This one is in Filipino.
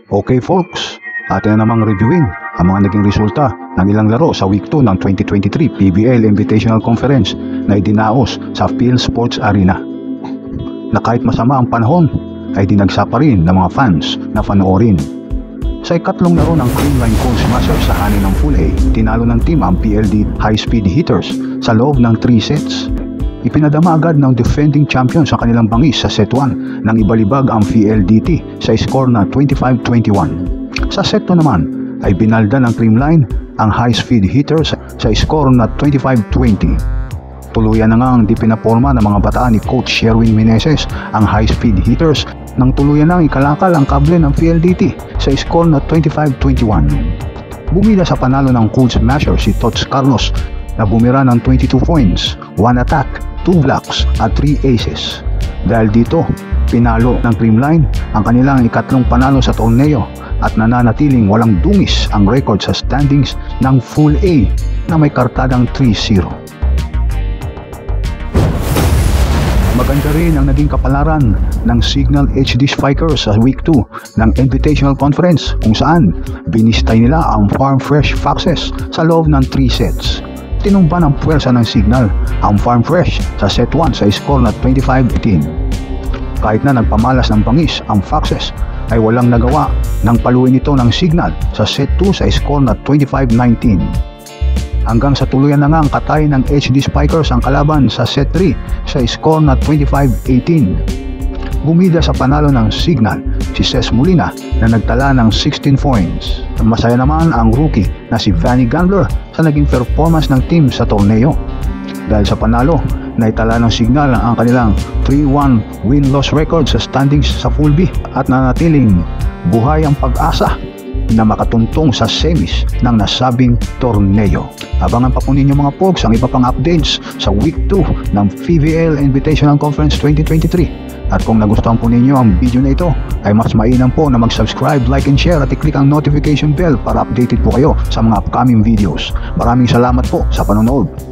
Okay folks, atin na namang reviewin ang mga naging resulta ng ilang laro sa Week 2 ng 2023 PBL Invitational Conference na idinaos sa Phil Sports Arena. Na kahit masama ang panahon, ay dinagsa pa rin ng mga fans na panoorin. Sa ikatlong laro ng Creamline Masters sa hanin ng Full A, tinalo ng team ang PLDT high-speed hitters sa loob ng 3 sets. Ipinadama agad ng defending champion sa kanilang bangis sa set 1 nang ibalibag ang PLDT sa score na 25-21. Sa set 2 naman ay binalda ng Creamline ang high-speed hitters sa score na 25-20. Tuluyan na ngang di pinaporma ng mga bataan ni Coach Sherwin Meneses ang high-speed hitters nang tuluyan nang ikalakal ang kable ng PLDT sa score na 25-21. Bumida sa panalo ng Coach Smasher si Tots Carlos na bumira ng 22 points, 1 attack, 2 blocks at 3 aces. Dahil dito, pinalo ng Creamline ang kanilang ikatlong panalo sa torneo at nananatiling walang dungis ang record sa standings ng Full A na may kartadang 3-0. Maganda rin ang naging kapalaran ng Cignal HD Spikers sa Week 2 ng Invitational Conference kung saan binistay nila ang Farm Fresh Foxes sa loob ng 3 sets. Tinumba ng puwersa ng Cignal ang Farm Fresh sa set 1 sa score na 25-18. Kahit na nagpamalas ng bangis ang Foxes ay walang nagawa nang paluin ito ng Cignal sa set 2 sa score na 25-19. Hanggang sa tuluyan na nga ang katay ng HD Spikers ang kalaban sa set 3 sa score na 25-18. Bumida sa panalo ng Cignal si Ces Molina na nagtala ng 16 points. Masaya naman ang rookie na si Vanny Gambler sa naging performance ng team sa torneo. Dahil sa panalo, naitala ng Cignal ang kanilang 3-1 win-loss record sa standings sa Full B at nanatiling buhay ang pag-asa na makatuntong sa semis ng nasabing torneo. Abangan pa po ninyo mga folks ang iba pang updates sa Week 2 ng PBL Invitational Conference 2023. At kung nagustuhan po ninyo ang video na ito, ay mas mainam po na mag-subscribe, like and share at i-click ang notification bell para updated po kayo sa mga upcoming videos. Maraming salamat po sa panonood.